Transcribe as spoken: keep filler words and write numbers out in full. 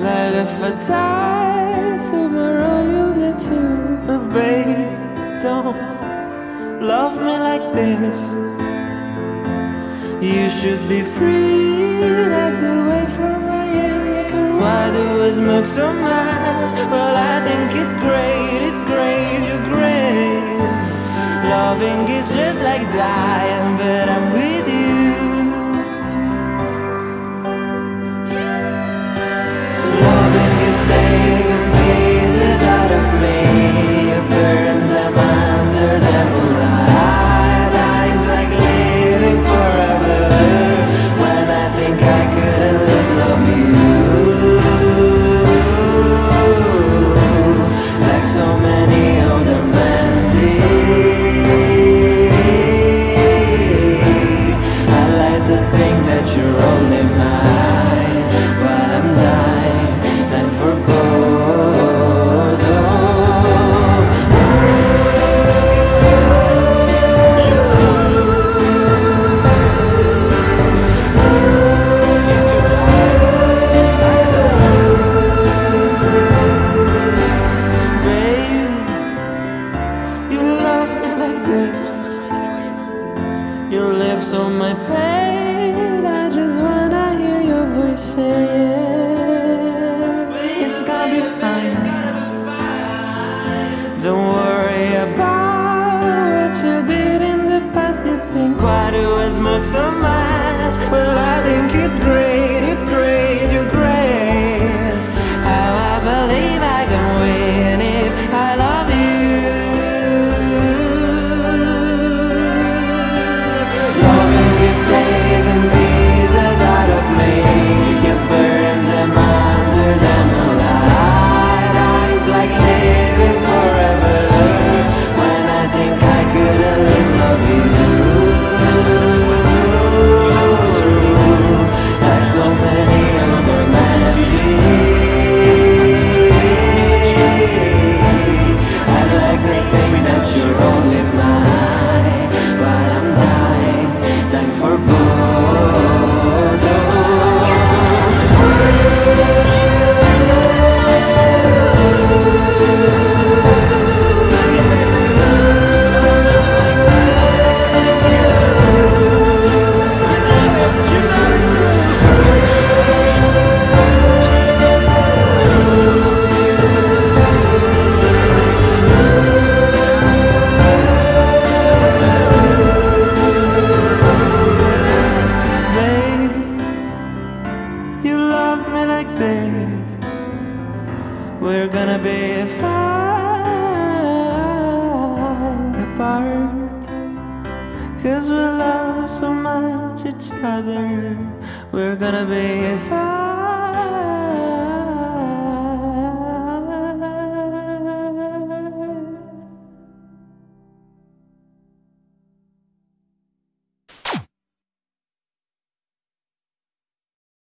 Like if I die tomorrow you'll get too. But baby, don't love me like this. You should be free like the wave from my anchor. Why do I smoke so much? Well, I think it's great, it's great, you're great. Loving is just like dying, but I'm with you. Loving is taking pieces out of me. You burn them under the moonlight. It's like living forever. When I think I couldn't lose love you. Like so many other men did. I like to think that you're only mine while I'm dying. Then for both. Babe, you love me like this. You live so my pain. I just wanna hear your voice say yeah. It's gonna be fine. Don't worry about what you did in the past. You think, why do I smoke so much? Well, I think it's great, it's great, you're great. How I believe I can win if I love you. Loving is taking pieces out of me. You burn them under the moonlight. It's like living forever. When I think I couldn't lose love you. Like so many other men did. I'd like to think that you're only mine while I'm dying. Thank for both. Babe, you love me like this. We're gonna be fine apart. Cause we love so much each other. We're gonna be fine.